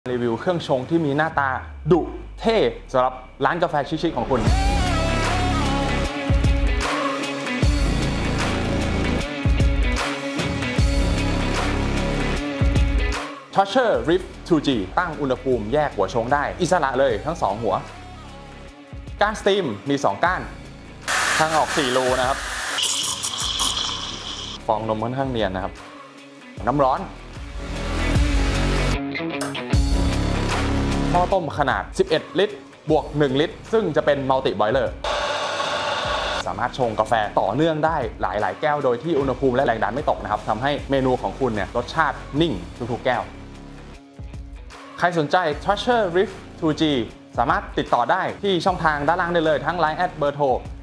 รีวิวเครื่องชงที่มีหน้าตาดุเท่สำหรับร้านกาแฟชิคๆของคุณ Toucher Rift 2G ตั้งอุณหภูมิแยกหัวชงได้อิสระเลยทั้ง2หัวก้านสตีมมี2ก้านทางออก4รูนะครับฟองนมค่อนข้างเนียนนะครับน้ำร้อนหม้อต้มขนาด11ลิตรบวก1ลิตรซึ่งจะเป็นมัลติบอยเลอร์สามารถชงกาแฟต่อเนื่องได้หลายๆแก้วโดยที่อุณหภูมิและแรงดันไม่ตกนะครับทำให้เมนูของคุณเนี่ยรสชาตินิ่งทุกๆแก้วใครสนใจ Toucher Rift 2G สามารถติดต่อได้ที่ช่องทางด้านล่างได้เลยทั้ง Line แอดเบอร์โทร